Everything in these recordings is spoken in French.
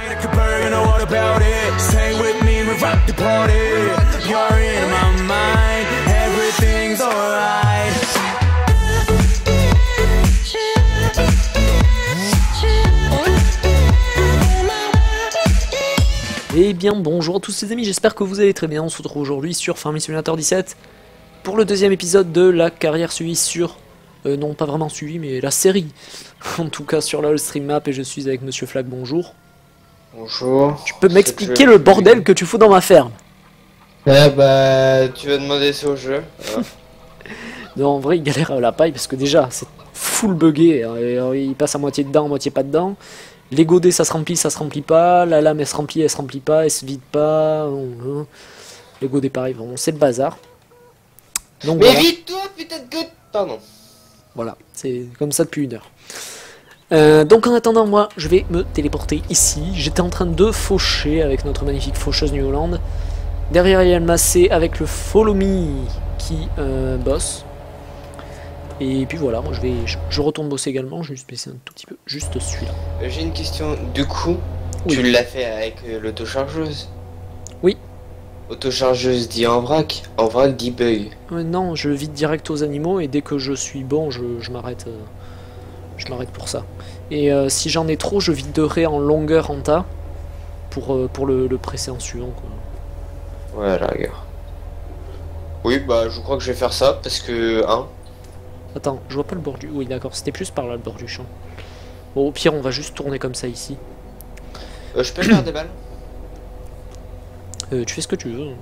Eh bien bonjour à tous les amis, j'espère que vous allez très bien. On se retrouve aujourd'hui sur Farming Simulator 17 pour le deuxième épisode de la carrière suivie sur... non pas vraiment suivie mais la série. En tout cas sur la Stream Map, et je suis avec Monsieur Flag, bonjour. Bonjour. Tu peux m'expliquer le bordel que tu fous dans ma ferme? Bah tu vas demander ça au jeu. Non, en vrai il galère à la paille parce que déjà c'est full buggé, il passe à moitié dedans, à moitié pas dedans. Les godets ça se remplit pas, la lame elle se remplit pas, elle se vide pas. Les godets pareil, vraiment c'est le bazar. Donc, mais voilà. vite toi putain de gueule. Pardon. Voilà, c'est comme ça depuis 1 heure. Donc en attendant, moi je vais me téléporter ici. J'étais en train de faucher avec notre magnifique faucheuse New Holland. Derrière il y a le Massé avec le Follow Me qui bosse. Et puis voilà, moi je retourne bosser également, je vais juste baisser un tout petit peu, juste celui-là. J'ai une question, du coup, oui. Tu l'as fait avec l'autochargeuse? Oui. Autochargeuse dit en vrac dit bug. Non, je vide direct aux animaux et dès que je suis bon, je m'arrête pour ça. Et si j'en ai trop, je viderai en longueur en tas pour le presser en suivant, quoi. Ouais, la guerre. Oui, bah je crois que je vais faire ça parce que, hein. Attends, je vois pas le bord du... Oui, d'accord, c'était plus par là le bord du champ. Bon, au pire, on va juste tourner comme ça ici. Je peux faire des balles? Tu fais ce que tu veux.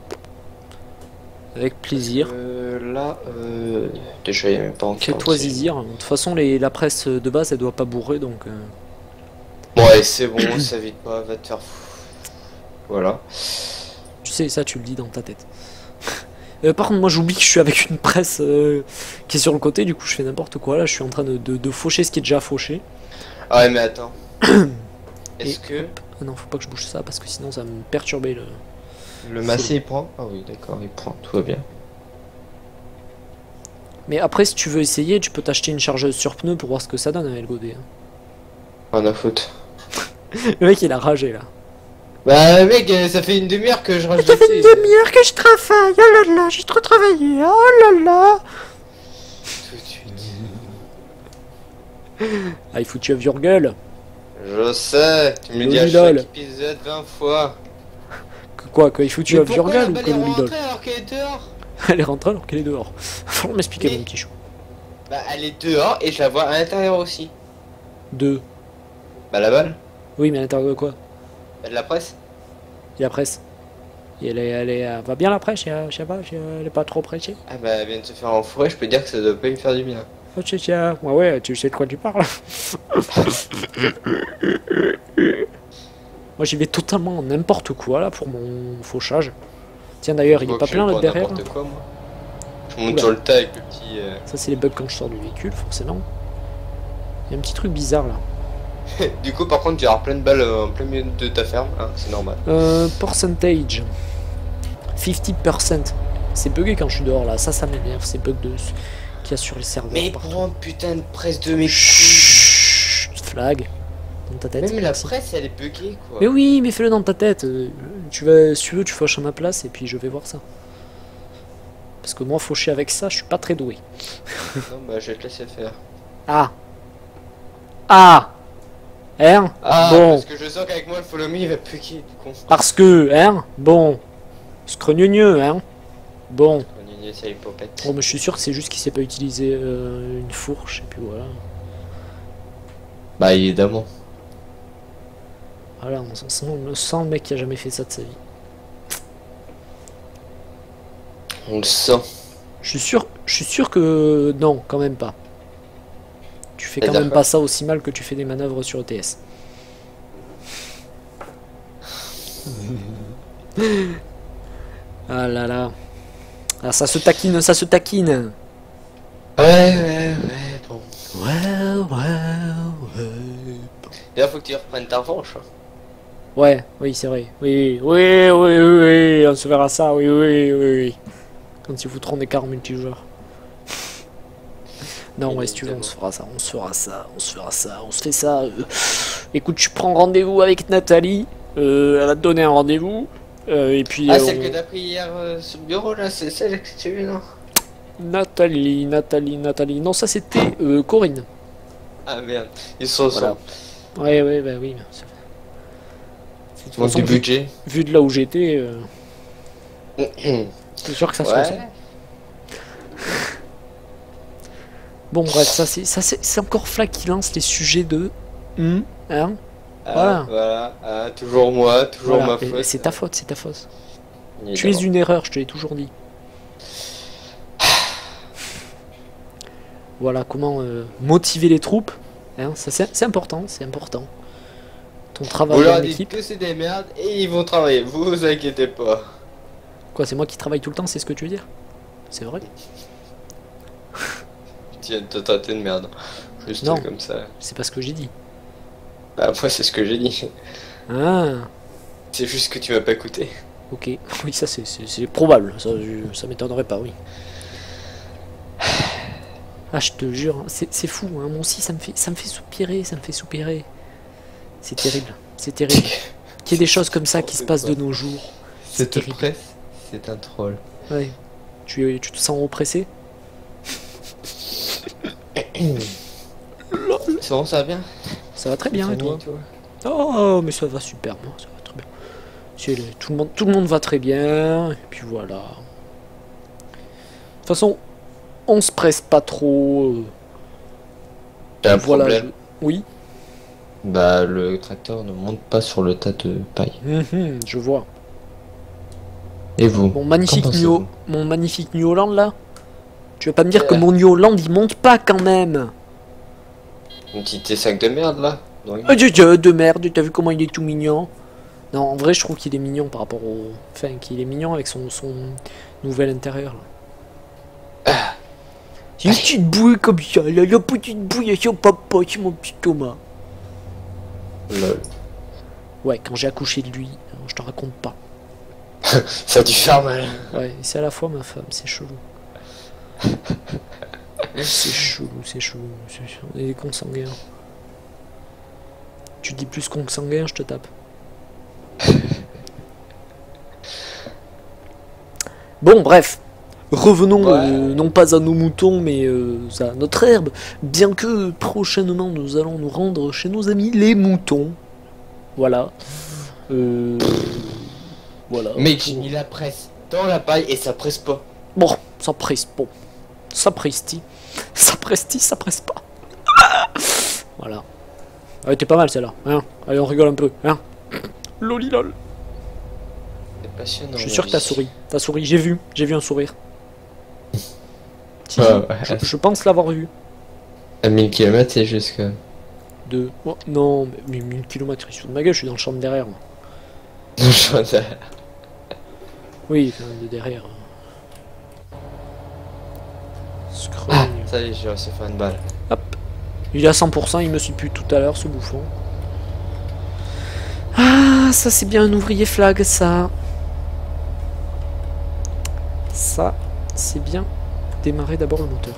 Avec plaisir. Là, déjà, il n'y a même pas en Quel-toi zizir. De toute façon, la presse de base, elle doit pas bourrer, donc... Ouais, c'est bon, ça vite pas, va te faire... Voilà. Tu sais, ça, tu le dis dans ta tête. Par contre, moi j'oublie que je suis avec une presse qui est sur le côté, du coup je fais n'importe quoi. Là, je suis en train de faucher ce qui est déjà fauché. Ah ouais, mais attends. Est-ce que... Ah non, faut pas que je bouge ça parce que sinon ça va me perturber le... Le massé il prend? Ah oui, d'accord, il prend, tout va bien. Mais après, si tu veux essayer, tu peux t'acheter une chargeuse sur pneu pour voir ce que ça donne avec le godet. Rien à foutre. Le mec il a ragé là. Bah mec, ça fait une demi-heure que je rage. Ça fait une demi-heure que je travaille, oh là là, j'ai trop travaillé, oh là là. Ah, il faut que tu aies your gueule. Je sais, tu me dis à chaque épisode 20 fois. Que quoi, il faut que tu aies your gueule ou que le lidol? Alors qu'elle est dehors. Elle est rentrée alors qu'elle est dehors. Faut m'expliquer mon petit chou. Bah elle est dehors et je la vois à l'intérieur aussi. De? Bah la balle. Oui, mais à l'intérieur de quoi? Bah de la presse. Il y a la presse. Et elle va bien la presse, je sais pas, elle est pas trop pressée. Ah bah elle vient de se faire enfourrer, je peux dire que ça doit pas lui faire du bien. Oh tiens, ouais, tu sais de quoi tu parles. Moi j'y vais totalement n'importe quoi là pour mon fauchage. Tiens d'ailleurs, il est pas plein là derrière. Quoi, moi. Je monte sur le tas avec le petit... Ça c'est les bugs quand je sors du véhicule, forcément. Il y a un petit truc bizarre là. Du coup par contre tu vas avoir plein de balles en plein milieu de ta ferme, hein, c'est normal. Percentage 50%. C'est bugué quand je suis dehors là, ça m'énerve, ces bugs qu'il y a sur les serveurs. Mais prends putain de presse de mes Flag dans ta tête. Même la presse elle est buggée quoi. Mais oui, mais fais-le dans ta tête. Tu vas, si tu veux, tu fauches à ma place et puis je vais voir ça. Parce que moi faucher avec ça, je suis pas très doué. Non bah je vais te laisser faire. Ah. Hein? Ah, bon. Parce que je sens qu'avec moi le follow me il va puquer du con. Parce que, hein? Bon. Scrogneux, hein? Bon. Ça les popettes. Bon, mais je suis sûr que c'est juste qu'il sait pas utiliser une fourche et puis voilà. Bah évidemment. Voilà, on sent le mec qui a jamais fait ça de sa vie. On le sent. Je suis sûr que non, quand même pas. Tu fais quand même pas ça aussi mal que tu fais des manœuvres sur ETS. Ah là là. Ah, ça se taquine, ça se taquine. Ouais, bon. Ouais. D'ailleurs, faut que tu reprennes ta revanche. Ouais, oui, c'est vrai. Oui, on se verra ça, oui. Quand ils foutront des cartes multijoueurs. Non, ouais, si tu veux, on se fera ça, on se fait ça Écoute, tu prends rendez-vous avec Nathalie. Elle va te donner un rendez-vous. Et puis. Ah, celle que t'as pris hier sur le bureau là, c'est celle que tu as vue, non? Nathalie. Non, ça c'était Corinne. Ah merde, ils sont ensemble. Voilà. Ouais, bah oui. De toute façon, Du budget. vu de là où j'étais, c'est sûr que ça se ressent. Bon, bref, c'est encore Fla qui lance les sujets de. Hein. Voilà, toujours moi, toujours Voilà. ma faute. C'est ta faute, c'est ta faute. Évidemment. Tu es une erreur, je te l'ai toujours dit. Voilà comment motiver les troupes. Hein, ça c'est important, c'est important. Ton travail Vous leur en dites équipe. que c'est des merdes et ils vont travailler, vous inquiétez pas. Quoi, c'est moi qui travaille tout le temps, c'est ce que tu veux dire? C'est vrai? Tiens, t'as traité de merde. Juste Non. comme ça. C'est pas ce que j'ai dit. Bah, moi, c'est ce que j'ai dit. Ah, C'est juste que tu m'as pas écouté. ok. Oui, ça c'est probable. Ça m'étonnerait pas, oui. Ah, je te jure, hein, c'est fou. Hein. Moi aussi, ça me fait soupirer, ça me fait soupirer. C'est terrible, c'est terrible. Qu'il y ait des choses comme ça qui se passent de nos jours. Cette terrible. presse, c'est un troll. Ouais. Tu te sens oppressé? C'est bon, ça va bien? Ça va très bien, et toi? toi? Oh, mais ça va super, moi, ça va très bien. Tout le monde va très bien, et puis voilà. De toute façon, on se presse pas trop. T'as un Voilà. problème. Oui, Bah, le tracteur ne monte pas sur le tas de paille. je vois. Et vous? Mon magnifique Qu'en pensez-vous New Holland là. Tu vas pas me dire que mon New Holland il monte pas quand même. Une petite sac de merde là? Non, Oh, de merde, t'as vu comment il est tout mignon? Non, en vrai, je trouve qu'il est mignon par rapport au. Enfin, qu'il est mignon avec son nouvel intérieur là. C'est une petite bouille comme ça, là, la petite bouille à son papa, c'est mon petit Thomas. Lol. Ouais, quand j'ai accouché de lui, je te raconte pas. Ça a dû faire mal. Ouais, c'est à la fois ma femme, c'est chelou. C'est chelou. On est des consanguins. Tu dis plus consanguin, je te tape. Bon, bref. Revenons non pas à nos moutons, mais à notre herbe. Bien que prochainement nous allons nous rendre chez nos amis les moutons. Voilà. Voilà. Mec, j'ai mis la presse dans la paille et ça presse pas. Bon, ça presse pas. Ça presse-ti. Ça presse pas. Voilà. Ouais, t'es pas mal celle-là. Hein. Allez, on rigole un peu. Hein. Lolilol. C'est passionnant. Je suis sûr que t'as souri. T'as souri, j'ai vu un sourire. Si, je pense l'avoir vu. À 1000 km, c'est jusqu'à. Oh, non, mais 1000 km, il se fout de ma gueule, je suis dans le champ de derrière. Moi. Oui, enfin, de derrière. Ah, ça y est, j'ai réussi à faire une balle. Hop. Il est à 100%, il me suit plus tout à l'heure, ce bouffon. Ah, ça c'est bien un ouvrier flag, ça. Ça, c'est bien. Démarrer d'abord le moteur.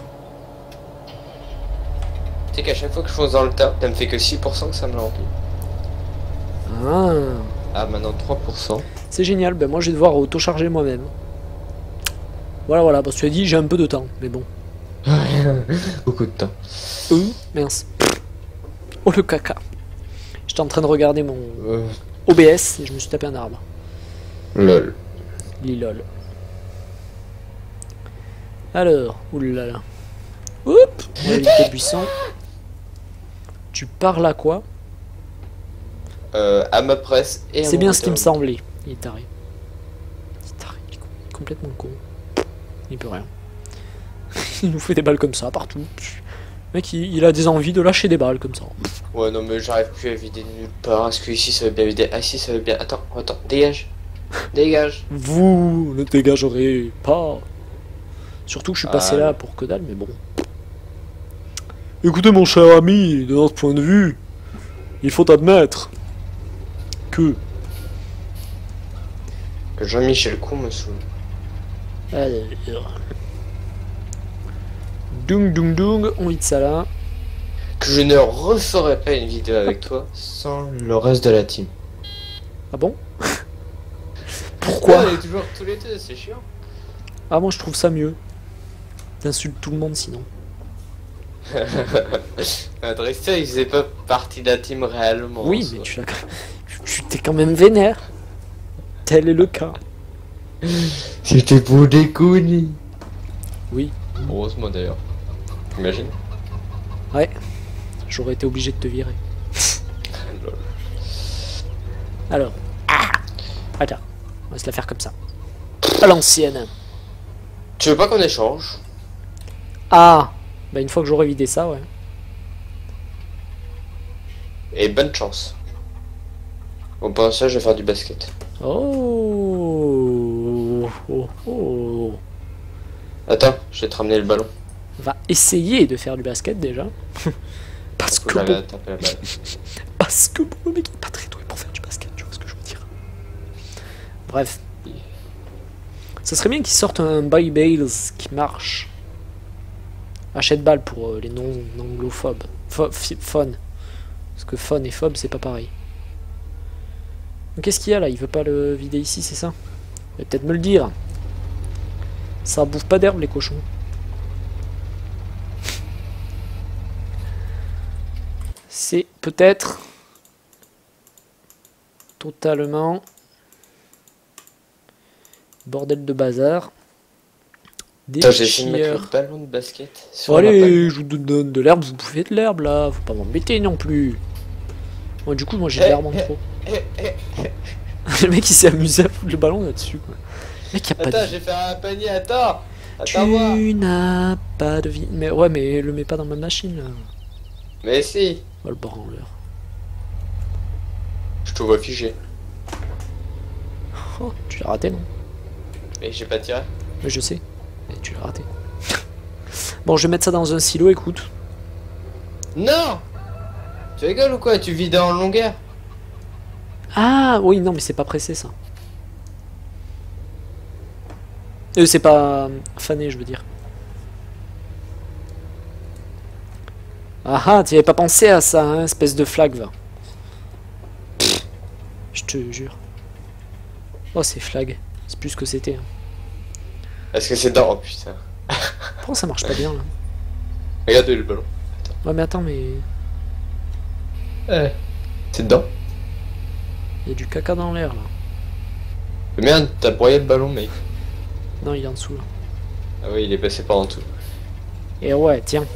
Tu sais qu'à chaque fois que je fonce dans le tas, ça me fait que 6% que ça me remplit. Ah, Ah, maintenant 3%. c'est génial, ben moi je vais devoir auto-charger moi-même. Voilà, parce que tu as dit j'ai un peu de temps, mais bon. Beaucoup de temps. Mince. Oh le caca. J'étais en train de regarder mon Euh, OBS et je me suis tapé un arbre. Lol. Lilol. Alors, oulala. Oups, on va éviter le buisson. Tu parles à quoi? À ma presse et à C'est mon bien ce qui me moteur. semblait. Il est taré. Il est complètement con. Il peut rien. Il nous fait des balles comme ça partout. Le mec, il a des envies de lâcher des balles comme ça. Ouais, non, mais j'arrive plus à vider nulle part. Est-ce que ici ça va bien vider? Ah, ici ça va bien. Attends, dégage. Dégage. Vous ne dégagerez pas. Surtout que je suis passé là pour que dalle, mais bon. Écoutez mon cher ami, de notre point de vue, il faut admettre que... Jean-Michel Con me saoule. Alors... Dung, on vide ça là. que je ne referai pas une vidéo avec toi sans le reste de la team. Ah bon? Pourquoi? On est toujours tous les deux, c'est chiant. Ah moi je trouve ça mieux. T'insultes tout le monde sinon. Drexler, il faisait pas partie de la team réellement. Oui, mais tu t'es quand même vénère. Tel est le cas. C'était pour déconner. Oui. Heureusement d'ailleurs. Imagine. Ouais. J'aurais été obligé de te virer. Lol. Alors. Ah attends. On va se la faire comme ça. À l'ancienne. Tu veux pas qu'on échange? Ah. Bah une fois que j'aurai vidé ça, ouais. Et bonne chance. Bon, pendant ça, je vais faire du basket. Oh. Oh. Oh. Attends, je vais te ramener le ballon. On va essayer de faire du basket déjà. Parce Faut que j'arrive bon, à taper la balle. parce que bon, le mec est pas très doué pour faire du basket, tu vois ce que je veux dire. Bref. Ça serait bien qu'ils sortent un Buy Bales qui marche. Achète balle pour les non-anglophobes. Fun. Parce que fun et phobe, c'est pas pareil. Qu'est-ce qu'il y a là? Il veut pas le vider ici, c'est ça? Il va peut-être me le dire. Ça bouffe pas d'herbe les cochons. C'est peut-être totalement bordel de bazar. Des Attends, j'ai essayé de mettre le chieurs. ballon de basket sur Bon, la balle. allez, je vous donne de l'herbe, vous bouffez de l'herbe là, faut pas m'embêter non plus. Bon, du coup, moi j'ai de l'herbe en trop. Le mec il s'est amusé à foutre le ballon là-dessus. Quoi. Le mec il a pas Attends, de j'ai fait un panier, attends. Tu Attends-moi. n'as pas de vie. Mais ouais, mais le mets pas dans ma machine là. Mais si, Oh le branleur. je te vois figé. Oh, tu l'as raté non? Mais j'ai pas tiré. Mais je sais. Mais tu l'as raté. Bon, je vais mettre ça dans un silo, écoute. Non. Tu rigoles ou quoi? Tu vides en longueur? Ah oui, non, mais c'est pas pressé ça. C'est pas fané, je veux dire. Ah ah, tu avais pas pensé à ça, hein, espèce de flag, va. Pff, je te jure. Oh, c'est flag. C'est plus ce que c'était. Hein. Est-ce que c'est dans? Oh putain. Pourquoi ça marche pas bien là? Regarde le ballon. Ouais, mais attends, mais. C'est dedans. Il y a du caca dans l'air là. Mais merde, t'as broyé le ballon, mec. Non, il est en dessous là. Ah oui, il est passé par en dessous. Et ouais, tiens.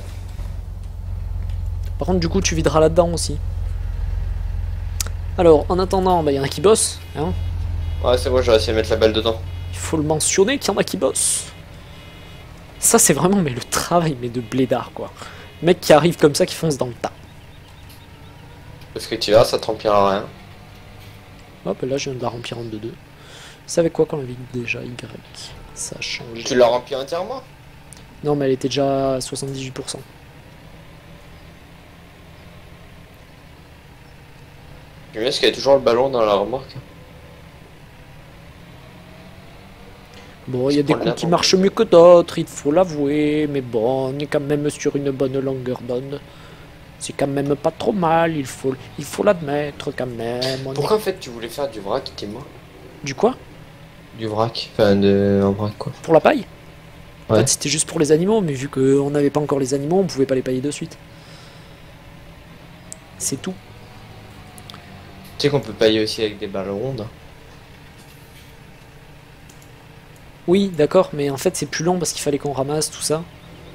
Par contre, du coup, tu videras là-dedans aussi. Alors, en attendant, bah, y en a qui bossent. Hein. Ouais, c'est bon, j'ai réussi à mettre la balle dedans. Il faut le mentionner qu'il y en a qui bossent. Ça, c'est vraiment mais le travail mais de blédard, quoi. Mec qui arrive comme ça, qui fonce dans le tas. Parce que tu verras, ça te remplira rien. Hop, là, je viens de la remplir en 2-2. C'est avec quoi qu'on l'a vide déjà? Y. Ça a changé. Tu l'as rempli entièrement? Non, mais elle était déjà à 78%. J'aime bien parce qu'il y a toujours le ballon dans la remorque. Bon, il y a Je des prends le coups qui nerf, marchent mieux que d'autres, il faut l'avouer. Mais bon, on est quand même sur une bonne longueur d'onde. C'est quand même pas trop mal, il faut l'admettre quand même. On Pourquoi en fait tu voulais faire du vrac, dis-moi? est- Du quoi? Du vrac? Enfin, de... en vrac quoi. Pour la paille? En Ouais. fait, c'était juste pour les animaux, mais vu qu'on n'avait pas encore les animaux, on pouvait pas les pailler de suite. C'est tout. Tu sais qu'on peut pailler aussi avec des balles rondes. Hein. Oui, d'accord, mais en fait, c'est plus long parce qu'il fallait qu'on ramasse tout ça.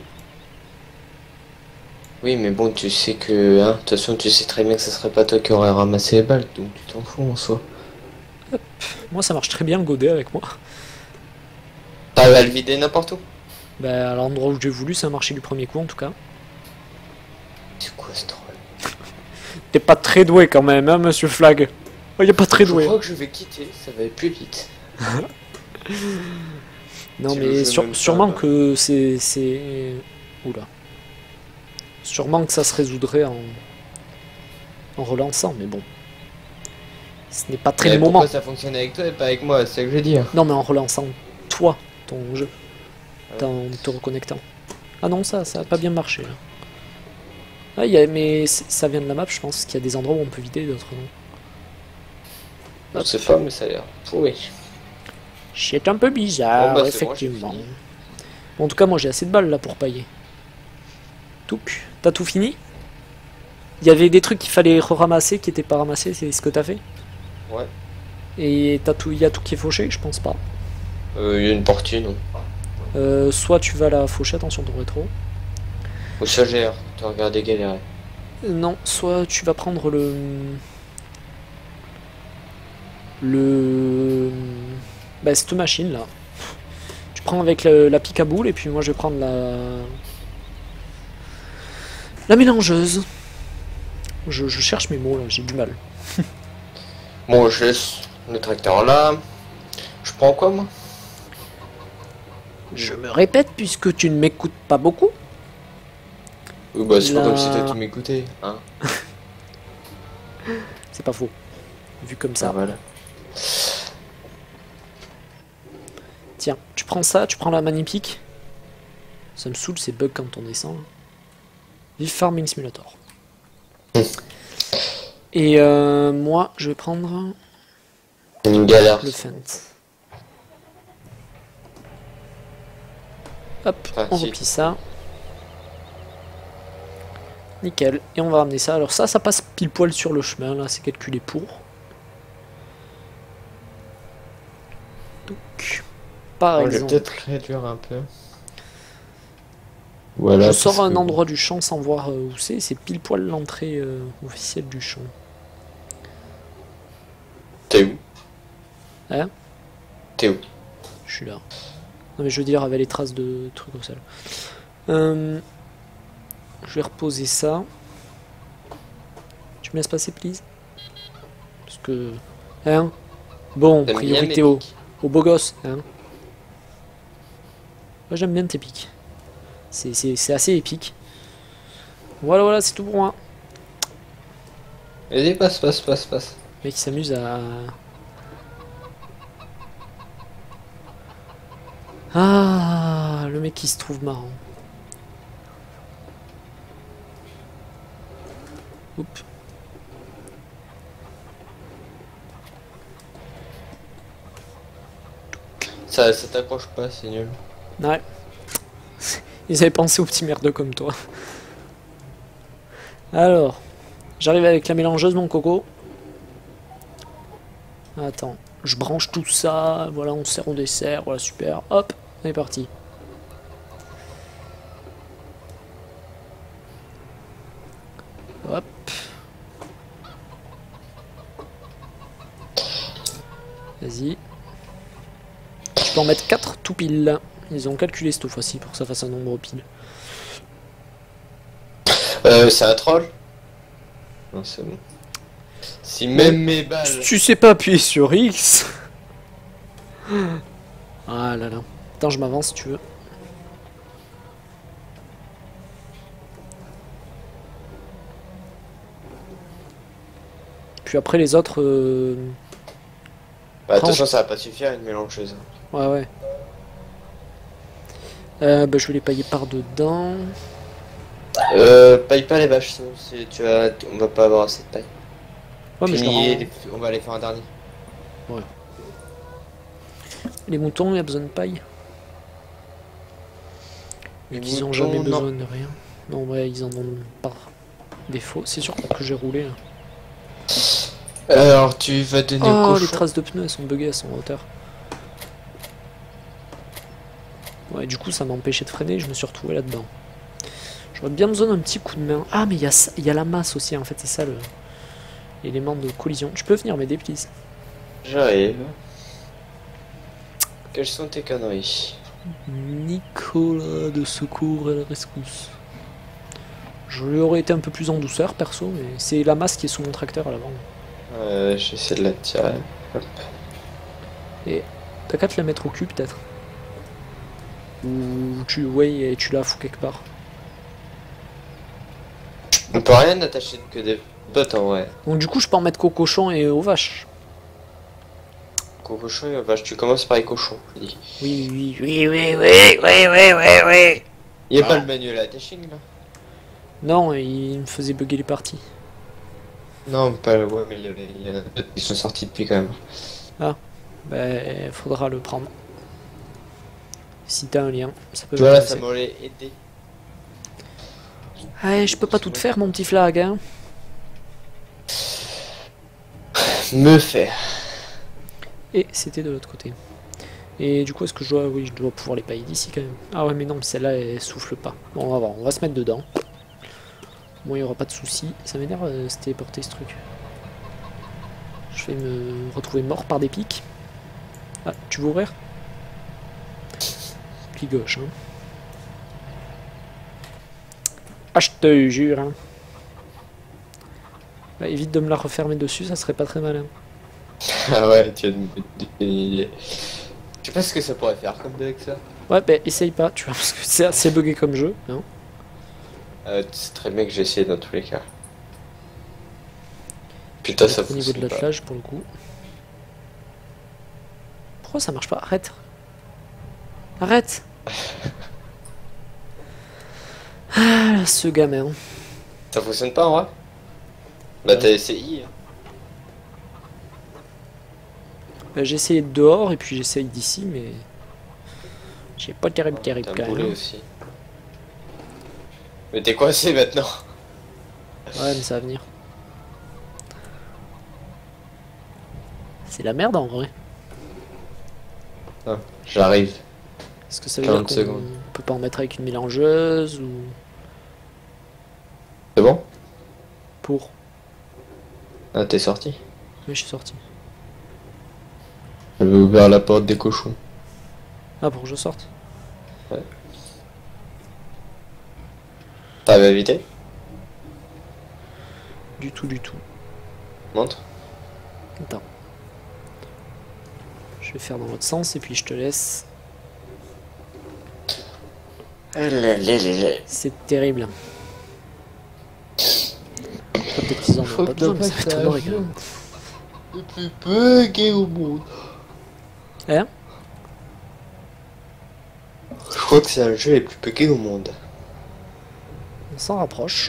Oui, mais bon, tu sais que... Hein, de toute façon, tu sais très bien que ce serait pas toi qui aurais ramassé les balles, donc tu t'en fous en soi. Moi, ça marche très bien le godet avec moi. T'arrives à le vider n'importe où? Bah, à l'endroit où j'ai voulu, ça a marché du premier coup en tout cas. C'est quoi ce troll? T'es pas très doué quand même, hein, monsieur Flag. Oh, il est pas très Je doué. crois que je vais quitter, ça va aller plus vite. Non, Tu mais veux même pas, sûrement là. que c'est. Oula. Sûrement que ça se résoudrait en relançant, mais bon. Ce n'est pas très Mais le moment. pourquoi ça fonctionne avec toi et pas avec moi, c'est ça que je veux dire. Non, mais en relançant toi, ton jeu. Ouais. En te reconnectant. Ah non, ça a pas bien marché là. Ah, mais ça vient de la map, je pense qu'il y a des endroits où on peut vider, d'autres non. Je sais pas, mais ça a l'air pourri. C'est un peu bizarre, Bon, bah, c'est bon, effectivement. j'ai fini. Bon, en tout cas, moi j'ai assez de balles là pour pailler. Touc. T'as tout fini? Il y avait des trucs qu'il fallait ramasser qui étaient pas ramassés, c'est ce que t'as fait? Ouais. Et il y a tout qui est fauché? Je pense pas. Il y a une partie, non. Soit tu vas la faucher, attention ton rétro. Ou ça gère, tu regardé galérer. Non, soit tu vas prendre le... Bah cette machine là. Tu prends avec la pique à boules et puis moi je vais prendre la mélangeuse. Je cherche mes mots là, j'ai du mal. Bon, je laisse le tracteur là. Je prends quoi, moi? Je me répète puisque tu ne m'écoutes pas beaucoup. Oui, bah, c'est pas comme si t'as tout m'écouté, hein. C'est pas faux. Vu comme ça. Ah, voilà. Tiens, tu prends ça, tu prends la magnifique. Ça me saoule ces bugs quand on descend. Vive Farming Simulator. Et moi, je vais prendre Une galère. le Fent. Hop, Ah, on si. replie ça. Nickel. Et on va ramener ça. Alors ça passe pile poil sur le chemin. Là, c'est calculé pour. Donc, par Je vais exemple, peut-être réduire un peu. Voilà. je sors parce un que- endroit du champ sans voir où c'est. C'est pile poil l'entrée officielle du champ. T'es où? Hein? T'es où? Je suis là. Non mais je veux dire avec les traces de trucs au sol. Je vais reposer ça. Tu me laisses passer, please? Parce que... Hein? Bon, T'aimes bien priorité mes au beau gosse, hein? Moi j'aime bien tes pics. C'est assez épique. Voilà, c'est tout pour moi. Vas-y, passe. Le mec il s'amuse à... Ah, le mec qui se trouve marrant. Oups. Ça t'accroche pas, c'est nul. Ouais. Ils avaient pensé aux petits merdeux comme toi. Alors, j'arrive avec la mélangeuse, mon coco. Attends, je branche tout ça. Voilà, on sert au dessert. Voilà, super. Hop, on est parti. Hop. Vas-y. Tu peux en mettre 4 tout pile. Ils ont calculé cette fois-ci pour que ça fasse un nombre pile. C'est un troll? Non, c'est bon. Si même mes balles... Tu sais pas appuyer sur X. Ah là là. Attends, je m'avance si tu veux. Puis après les autres... Bah, attention, ça va pas suffire une mélangeuse. Ouais. Bah, je vais les pailler par dedans. Paille pas les vaches, sinon on va pas avoir assez de paille. Ouais, mais je Fini, leur on va aller faire un dernier. Les moutons, il y a besoin de paille. Les Ils ont moutons, jamais non. besoin de rien. Non, ouais, ils en ont par défaut. C'est sûr que j'ai roulé. Hein. Alors, tu vas donner au Oh, les cochon. traces de pneus, elles sont buggées, elles sont en hauteur. Ouais, du coup, ça m'a empêché de freiner, je me suis retrouvé là-dedans. J'aurais bien besoin d'un petit coup de main. Ah, mais il y a la masse aussi, en fait, c'est ça l'élément de collision. Tu peux venir m'aider, please? J'arrive. Quelles sont tes conneries? Nicolas de secours à la rescousse. Je lui aurais été un peu plus en douceur, perso, mais c'est la masse qui est sous mon tracteur à l'avant. J'essaie de la tirer. Hop. Et t'as qu'à te la mettre au cul, peut-être. Ou et tu la fous quelque part. On peut rien attacher que des bottes en vrai. Donc du coup, je peux en mettre qu'aux cochons et aux vaches. Qu'aux cochons et aux vaches, tu commences par les cochons, je dis. Oui. Il y a pas le manuel attaching là? Non, il me faisait bugger les parties. Non, pas ouais, mais il y en a d'autres qui sont sortis depuis quand même. Ben, faudra le prendre. Si t'as un lien, ça peut Voilà, m'intéresser. ça m'aurait aidé. Ouais, je peux pas tout faire, mon petit flag, hein. Me faire. Et c'était de l'autre côté. Et du coup, est-ce que je dois... Oui, je dois pouvoir les pailler d'ici quand même. Ah ouais, mais non, celle-là, elle souffle pas. Bon, on va voir, on va se mettre dedans. Bon, il n'y aura pas de soucis. Ça m'énerve, c'était porté ce truc. Je vais me retrouver mort par des pics. Ah, tu veux ouvrir? Clic gauche, hein. Ah, je te jure, hein. Bah, évite de me la refermer dessus, ça serait pas très malin. Ah ouais, tu as une idée. Je sais pas ce que ça pourrait faire comme bug ça. Ouais, bah essaye pas, tu vois, parce que c'est assez bugué comme jeu, non? C'est très bien que j'ai essayé dans tous les cas. Putain, ça Au niveau de fonctionne pas. l'attelage pour le coup. Pourquoi ça marche pas? Arrête! Arrête! Ah, ce gamin. Ça fonctionne pas en vrai? Bah t'as essayé. Hein. Bah, j'ai essayé de dehors et puis j'essaye d'ici, mais j'ai pas terrible T'as quand un boulet même. aussi. Mais t'es coincé maintenant. Ouais, mais ça va venir. C'est la merde en vrai. Ah, j'arrive. Est-ce que ça veut dire 40 qu'on secondes. peut pas en mettre avec une mélangeuse ou C'est bon? pour? Ah, t'es sorti? Mais je suis sorti. J'avais ouvert la porte des cochons. Ah, pour que je sorte? T'avais évité? Du tout, du tout. Montre. Attends. Je vais faire dans l'autre sens et puis je te laisse. C'est terrible. Après, peut-être qu'ils en ont pas besoin, mais ça fait trop quand même. Le plus bugué au monde. Hein? Je crois que c'est un jeu les plus buggés au monde. On s'en rapproche.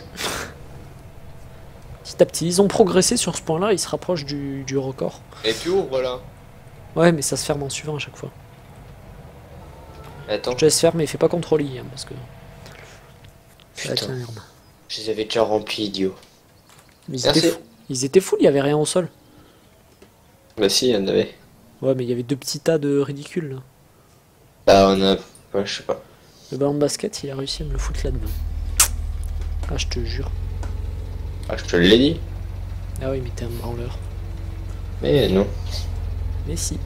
Petit à petit, ils ont progressé sur ce point-là, ils se rapprochent du record. Et tu ouvres là. Ouais, mais ça se ferme en suivant à chaque fois. Attends. Je te laisse faire, mais fais pas contrôler, hein, parce que ça va être Putain. la merde. Je les avais déjà remplis, idiot. Mais ils Merci. étaient fous. Ils étaient fous, il y avait rien au sol. Bah si, il y en avait. Ouais, mais il y avait deux petits tas de ridicules là. Bah on a... Ouais, je sais pas. Le ballon de basket, il a réussi à me le foutre là-dedans. Ah, je te jure. Ah, je te l'ai dit. Ah oui, mais t'es un branleur. Mais non. Mais si.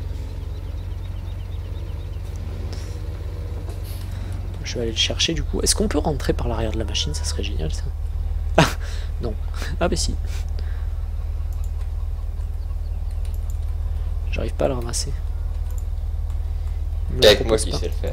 Je vais aller le chercher du coup. Est-ce qu'on peut rentrer par l'arrière de la machine? Ça serait génial ça. Ah, non. Ah bah si. J'arrive pas à le ramasser. Il me le Y'a que moi propose qui pas. sais le faire.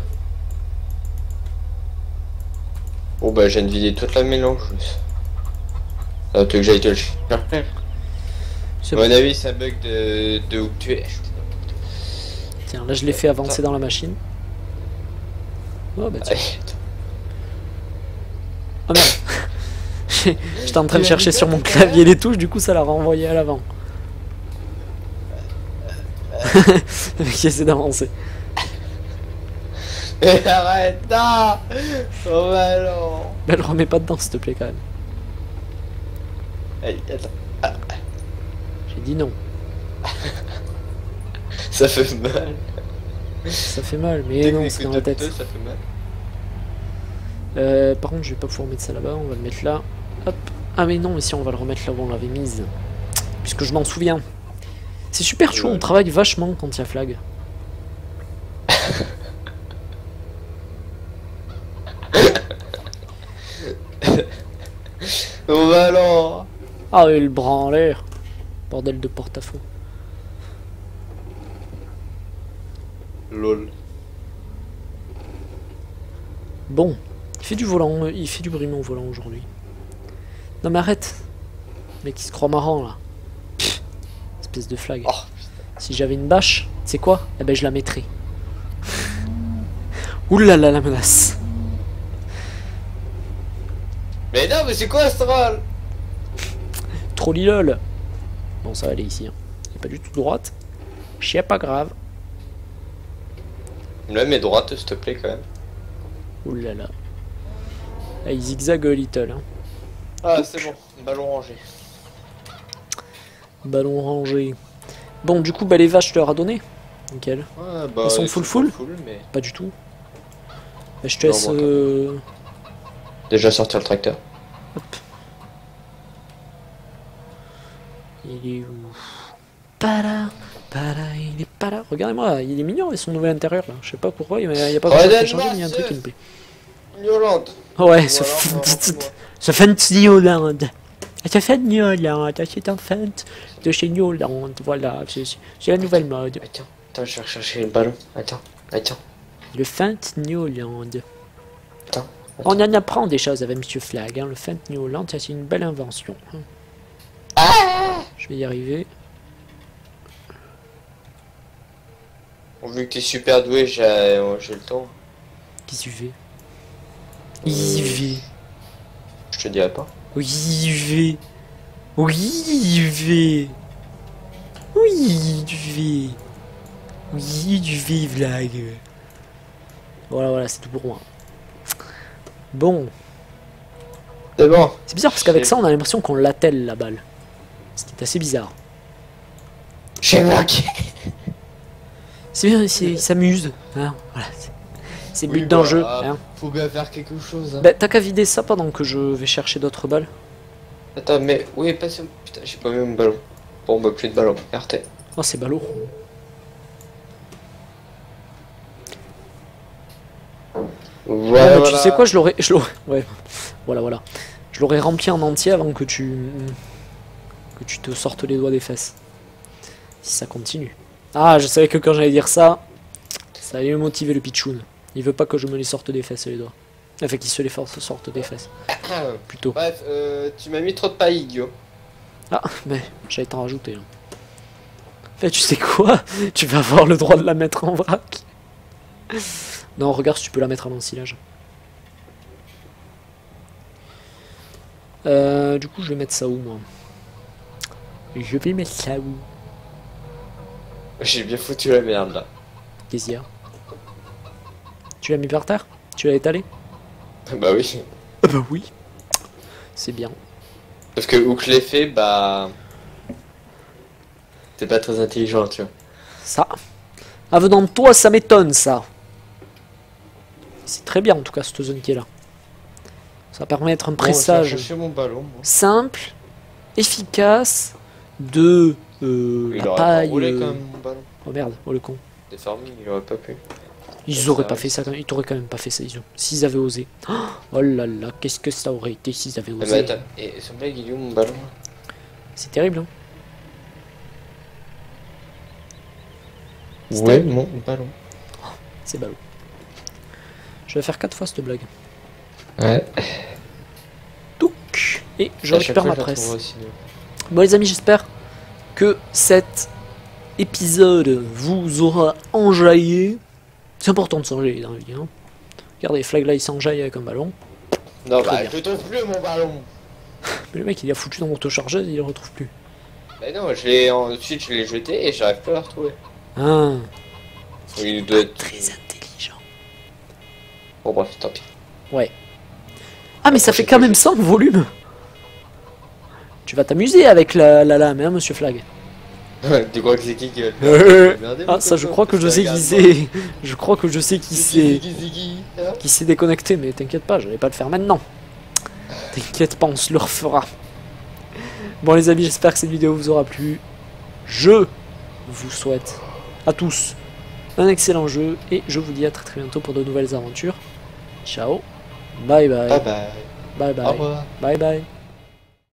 Oh bah je viens de vider toute la mélangeuse. Ah, tu veux que j'aille te le chercher? C'est À mon bon. avis c'est un bug de où tu es. Tiens, là je l'ai fait avancer dans la machine. Oh bah tiens. Allez. Oh merde. J'étais en train de chercher sur mon clavier les touches, du coup ça l'a renvoyé à l'avant. Le mec qui essaie d'avancer. Mais arrête, non. Oh bah non. Bah le remets pas dedans s'il te plaît quand même. Allez, attends. J'ai dit non. Ça fait mal. Ça fait mal, mais Dès non, que c'est tu dans la écoutes tête. ça fait mal. Par contre, je vais pas pouvoir mettre ça là-bas, on va le mettre là. Hop. Ah mais non, mais si on va le remettre là où on l'avait mise. Puisque je m'en souviens. C'est super chaud, on travaille vachement quand il y a flag. Oh bah non. Ah et le branleur. Bordel de porte-à-faux. Lol. Bon, il fait du volant, il fait du bruit au volant aujourd'hui. Non mais arrête. Le mec il se croit marrant là. Pff, espèce de flag. Oh, Si j'avais une bâche, tu sais quoi? Eh ben je la mettrais. Oulala la menace. Mais non, mais c'est quoi Astral? Trollilol. Bon, ça va aller ici. Hein. Il est pas du tout droite. C'est pas grave. Même mes droites, s'il te plaît, quand même. Ouh là là. Ah, il zigzague little. Hein. Ah, c'est bon. Ballon rangé. Ballon rangé. Bon, du coup, bah, les vaches, je leur ai donné. Nickel. Ouais, bah, Elles sont full mais... Pas du tout. Bah, je te laisse... Déjà sortir le tracteur. Hop. Il est où? Pas là. Pas là, il est pas là. Regardez-moi, il est mignon avec son nouvel intérieur là. Je sais pas pourquoi, il y a pas besoin de changer, mais il y a un truc qui me plaît. Yolande. Ouais, ce Fent New Holland. Ce Fent New Holland, c'est un Fent de chez New Holland. Voilà, c'est la nouvelle mode. Attends, je vais chercher le ballon. Attends. Le Fent New Holland. Attends. On en apprend des choses avec Monsieur Flag. Hein. Le Fent New Holland, c'est une belle invention. Hein. Je vais y arriver. Vu que t'es super doué, j'ai le temps. Qu'est-ce que tu fais? Y vais. Je te dirai pas. Oui, y vais. Oui, y vais. Oui, tu vais. Oui, tu vais, Flag. Voilà, c'est tout pour moi. Bon. C'est bon. C'est bizarre parce qu'avec ça, on a l'impression qu'on l'attelle la balle. Ce qui est assez bizarre. J'ai marqué. C'est bien, il s'amuse. Hein, voilà, c'est le but Oui, d'un bah, jeu. Hein. Faut bien faire quelque chose. Hein. Bah, t'as qu'à vider ça pendant que je vais chercher d'autres balles. Attends, mais où est passé? Putain, j'ai pas mis mon ballon. Bon, bah, plus de ballon. RT. Oh, c'est ballot. Voilà. Tu sais quoi, je l'aurais. Ouais, voilà. Je l'aurais rempli en entier avant que tu te sortes les doigts des fesses. Si ça continue. Ah, je savais que quand j'allais dire ça, ça allait me motiver le pitchoun. Il veut pas que je me les sorte des fesses les doigts. Enfin, qu'il se les sorte des fesses. Plutôt. Bref, tu m'as mis trop de paille, Guillaume. Ah, mais j'allais t'en rajouter. Hein. Fait, tu sais quoi? Tu vas avoir le droit de la mettre en vrac. Non, regarde si tu peux la mettre à l'ensilage. Du coup, je vais mettre ça où, moi? Je vais mettre ça où? J'ai bien foutu la merde, là. Qu'est-ce qu'il y a? Tu l'as mis par terre? Tu l'as étalé? Bah oui. Bah oui. C'est bien. Parce que où que je l'ai fait, bah... T'es pas très intelligent, tu vois. Ça. Ah, venant de toi, ça m'étonne, ça. C'est très bien, en tout cas, cette zone qui est là. Ça va permettre un pressage chercher mon ballon, moi. simple, efficace, de Il la aurait paille. pas roulé quand même, mon ballon. Oh merde, oh le con. Des farming, il aurait pas pu. Ils auraient pas fait ça, ils t'auraient quand même pas fait ça, s'ils avaient osé. Oh là là, qu'est-ce que ça aurait été s'ils avaient Ah, mais osé. attends, et ce mec, il est où mon ballon? C'est terrible, hein. Ouais, mon ballon. C'est ballot. Je vais faire 4 fois cette blague. Ouais. Touc. Et je récupère ma la presse. trouverai aussi, Bon les amis, j'espère que cet épisode vous aura enjaillé. C'est important de s'enjailler dans la vie, hein. Regardez, Flag là il s'enjaille avec un ballon. Non, Très bah, bien. je trouve plus mon ballon. Mais le mec il a foutu dans l'auto-chargeuse, il le retrouve plus. Mais non, ensuite je l'ai jeté et j'arrive pas à le retrouver. Ah, Il doit être... très intelligent. Bon bref, tant pis. Ouais. Ah mais ça fait quand même 100 volume. Tu vas t'amuser avec la lame, hein, monsieur Flag. Tu crois que c'est qui va Ah ça je crois que je sais qui c'est. Je crois que je sais qui c'est. Qui s'est déconnecté, mais t'inquiète pas, je vais pas le faire maintenant. T'inquiète pas, on se le refera. Bon les amis, j'espère que cette vidéo vous aura plu. Je vous souhaite à tous un excellent jeu et je vous dis à très bientôt pour de nouvelles aventures. Ciao, bye bye, Bye bye. bye Au bye, revoir. bye bye.